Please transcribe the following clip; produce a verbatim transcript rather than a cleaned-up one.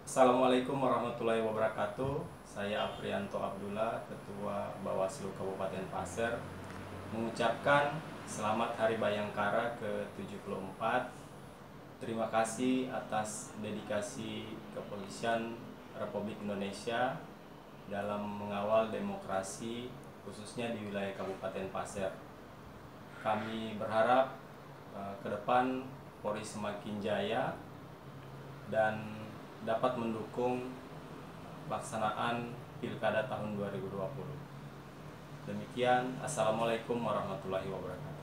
Assalamualaikum warahmatullahi wabarakatuh. Saya Aprianto Abdullah, Ketua Bawaslu Kabupaten Pasir, mengucapkan selamat Hari Bayangkara ke tujuh puluh empat. Terima kasih atas dedikasi kepolisian Republik Indonesia dalam mengawal demokrasi, khususnya di wilayah Kabupaten Pasir. Kami berharap uh, ke depan Polri semakin jaya dan dapat mendukung pelaksanaan Pilkada tahun dua ribu dua puluh. Demikian, Assalamualaikum warahmatullahi wabarakatuh.